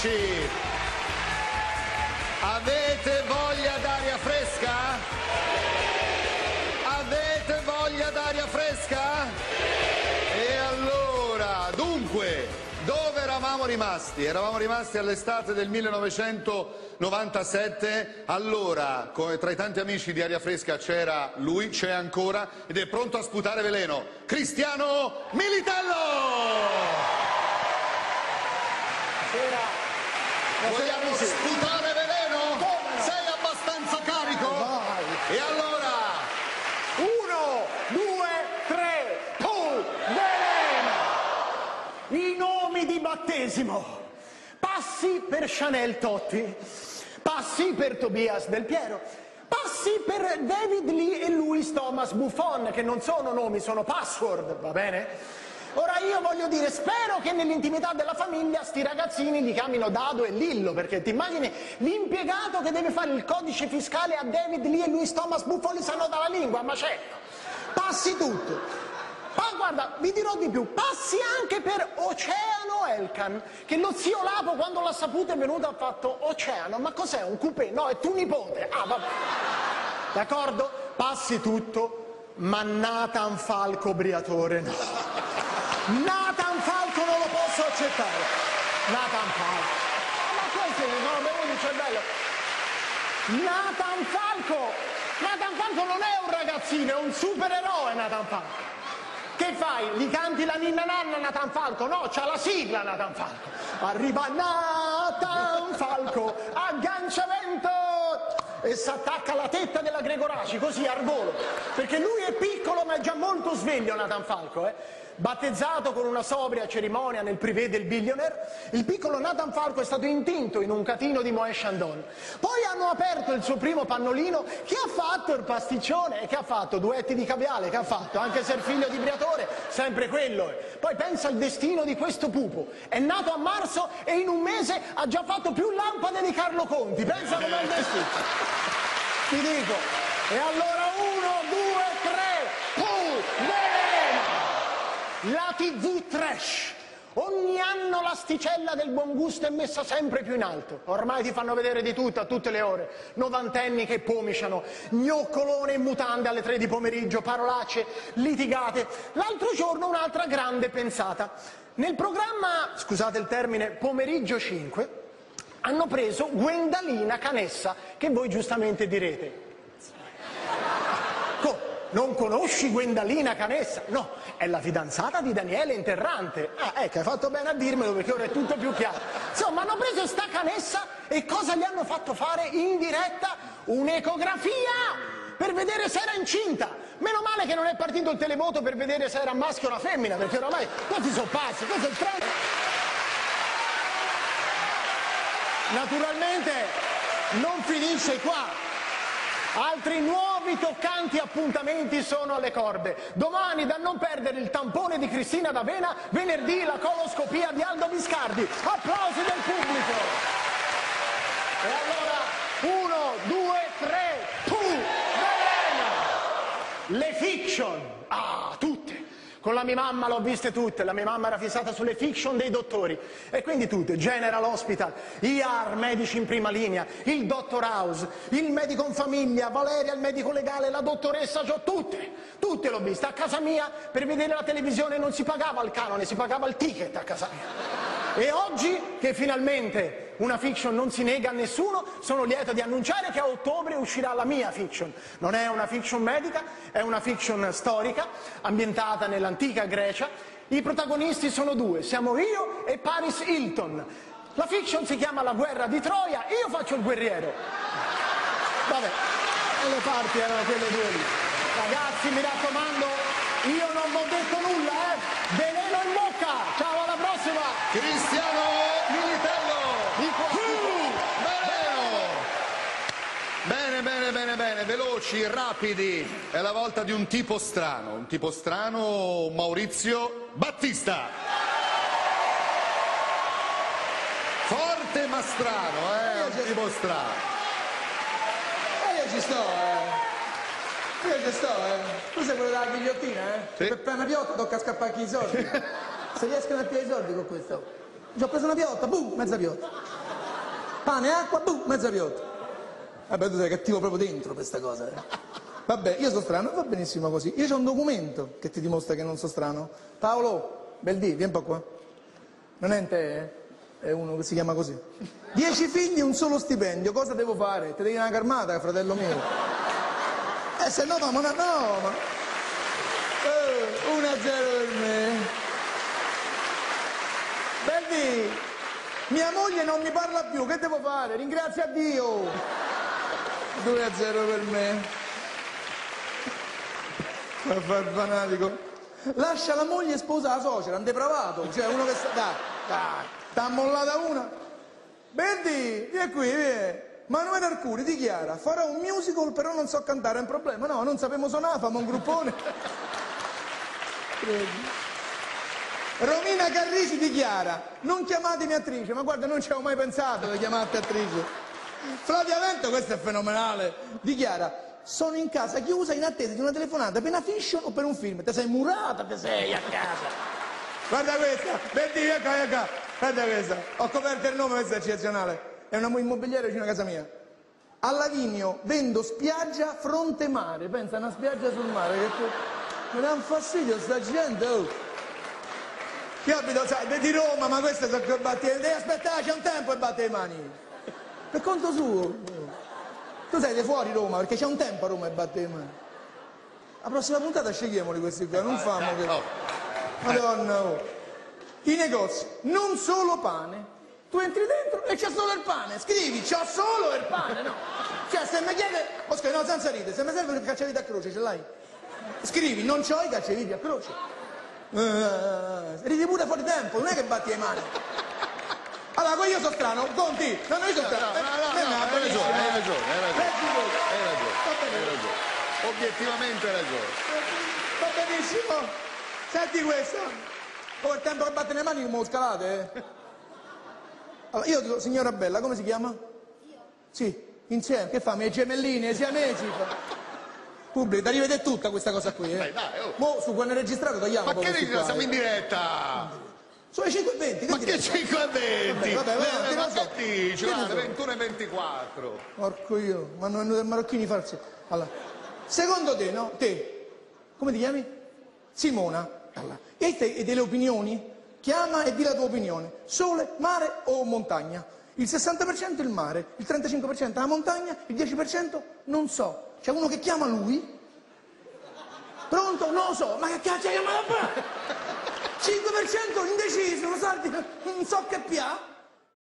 Veloci! Avete voglia d'aria fresca? Avete voglia d'aria fresca? E allora, dunque, dove eravamo rimasti? Eravamo rimasti all'estate del 1997, allora tra i tanti amici di Aria Fresca c'era lui, c'è ancora ed è pronto a sputare veleno, Cristiano Militello! Vogliamo sputare veleno? Sei abbastanza carico? Vai. E allora? 1, 2, 3, puh, veleno! I nomi di battesimo. Passi per Chanel Totti, passi per Tobias Del Piero, passi per David Lee e Louis Thomas Buffon, che non sono nomi, sono password, va bene? Ora io voglio dire, spero che nell'intimità della famiglia sti ragazzini li chiamino Dado e Lillo, perché ti immagini l'impiegato che deve fare il codice fiscale a David Lee e Louis Thomas Buffon li sanno dalla lingua, ma certo, passi tutto. Ma guarda, vi dirò di più, passi anche per Oceano Elkan, che lo zio Lapo quando l'ha saputo è venuto e ha fatto Oceano, ma cos'è, un coupé? No, è tuo nipote, ah vabbè, d'accordo? Passi tutto, ma Nathan Falco Briatore no. Nathan Falco non lo posso accettare. Nathan Falco. Ma questo non ho bevuto il cervello. Nathan Falco. Nathan Falco non è un ragazzino, è un supereroe Nathan Falco. Che fai? Gli canti la ninna nanna Nathan Falco? No, c'ha la sigla Nathan Falco. Arriva Nathan Falco, agganciamento! E si attacca alla tetta della Gregoraci, così al volo. Perché lui è piccolo ma è già molto sveglio Nathan Falco, Battezzato con una sobria cerimonia nel privé del billionaire, il piccolo Nathan Falco è stato intinto in un catino di Moët Chandon. Poi hanno aperto il suo primo pannolino, che ha fatto il pasticcione, e che ha fatto duetti di caviale, che ha fatto, anche se è il figlio di Briatore, sempre quello. Poi pensa al destino di questo pupo, è nato a marzo e in un mese ha già fatto più lampade di Carlo Conti, pensa com'è il destino. Ti dico, e allora 1, 2, 3, la TV trash. Ogni anno l'asticella del buon gusto è messa sempre più in alto. Ormai ti fanno vedere di tutto a tutte le ore. Novantenni che pomiciano, gnoccolone in mutande alle 3 di pomeriggio, parolacce, litigate. L'altro giorno un'altra grande pensata. Nel programma, scusate il termine, Pomeriggio 5, hanno preso Gwendalina Canessa, che voi giustamente direte: non conosci Gwendalina Canessa? No, è la fidanzata di Daniele Interrante. Ah, ecco, hai fatto bene a dirmelo perché ora è tutto più chiaro. Insomma, hanno preso sta Canessa e cosa gli hanno fatto fare in diretta? Un'ecografia per vedere se era incinta. Meno male che non è partito il televoto per vedere se era maschio o una femmina, perché oramai questi sono pazzi, questo è il trend. Naturalmente non finisce qua. Altri nuovi toccanti appuntamenti sono alle corde. Domani, da non perdere, il tampone di Cristina D'Avena, venerdì la coloscopia di Aldo Biscardi. Applausi del pubblico. E allora 1, 2, 3, veleno! Le fiction. Ah, tutte. Con la mia mamma l'ho viste tutte, la mia mamma era fissata sulle fiction dei dottori, e quindi tutte, General Hospital, ER, medici in prima linea, il Dottor House, il medico in famiglia, Valeria, il medico legale, la dottoressa, tutte l'ho viste. A casa mia, per vedere la televisione non si pagava il canone, si pagava il ticket a casa mia. E oggi, che finalmente una fiction non si nega a nessuno, sono lieto di annunciare che a ottobre uscirà la mia fiction. Non è una fiction medica, è una fiction storica, ambientata nell'antica Grecia. I protagonisti sono due, siamo io e Paris Hilton. La fiction si chiama La guerra di Troia, io faccio il guerriero. Vabbè, le parti erano quelle due lì. Ragazzi, mi raccomando, io non vi ho detto nulla, veleno in bocca! Ciao, alla prossima! Cristiano Militello! Bene, veloci, rapidi. È la volta di un tipo strano, Maurizio Battista. Forte ma strano, un tipo strano. Io ci sto, Tu sei quello della ghigliottina, Sì. Per una piotta tocca scappare anche i soldi. Se riescono a pigliare i soldi con questo. Ci ho preso una piotta, boom, mezza piotta. Pane, acqua, mezza piotta. Vabbè, tu sei cattivo proprio dentro per questa cosa. Vabbè, io sono strano, va benissimo così. Io c'ho un documento che ti dimostra che non sono strano. Paolo, Beldì, vieni un po' qua. Non è in te, è uno che si chiama così. 10 figli, un solo stipendio, cosa devo fare? Te devi una carmata, fratello mio. Se no, ma... 1-0 per me. Belli, mia moglie non mi parla più, che devo fare? Ringrazia Dio. 2-0 per me. Ma fa il fanatico. Lascia la moglie e sposa la suocera, un depravato, cioè uno che sta... Dai, t'ha mollata una. Belli, vieni qui, vieni. Manuele Arcuri dichiara: farò un musical però non so cantare, è un problema. No, non sappiamo suonare, famo un gruppone. Romina Carrisi dichiara: non chiamatemi attrice, ma guarda, non ci avevo mai pensato di chiamarti attrice. Flavia Vento, questo è fenomenale, dichiara: sono in casa chiusa in attesa di una telefonata per una fiction o per un film. Te sei murata, te sei a casa. Guarda questa, Betti, ecco, guarda questa, ho coperto il nome, questo è eccezionale. È una immobiliare vicino a casa mia. A Lavinio vendo spiaggia fronte mare. Pensa, una spiaggia sul mare. Che mi dà un fastidio sta gente. Oh. Io abito di Roma, ma queste sono che batti. Devi aspettare, c'è un tempo e batte le mani. Per conto suo. Tu sei di fuori Roma, perché c'è un tempo a Roma e batte le mani. La prossima puntata scegliamoli questi qua, non famo che... Madonna, oh. I negozi, non solo pane. Tu entri dentro e c'è solo il pane, scrivi, c'ho solo il pane, no? Cioè, se mi chiede, Oscar, no, senza ridere, se mi serve il cacciavite a croce, ce l'hai? Scrivi, non c'ho i cacciaviti a croce. Ridi pure fuori tempo, non è che batti le mani. Allora, io sono strano, conti, no, io sono strano. Hai ragione. Obiettivamente hai ragione. Va benissimo. Senti questo. Come il tempo che batte le mani come lo scalate, Allora, io dico, signora Bella, come si chiama? Io. Sì, insieme. Che fa? Miei gemellini, i siamesi? Pubblico, da rivedere tutta questa cosa qui, Dai, oh. Mo su quando è registrato tagliamo. Ma che registrato? Siamo in diretta! Sono le 5:20. Ma che 5:20? Vabbè, Ma che dici? Guarda, 21:24. Porco io, ma non hanno dei marocchini falsi. Allora, secondo te, no? Te, come ti chiami? Simona. Allora, e te hai delle opinioni? Chiama e di la tua opinione. Sole, mare o montagna? Il 60% il mare, il 35% la montagna, il 10% non so. C'è uno che chiama lui? Pronto? Non lo so. Ma che cazzo hai chiamato a fare? 5% indeciso, non so che pià.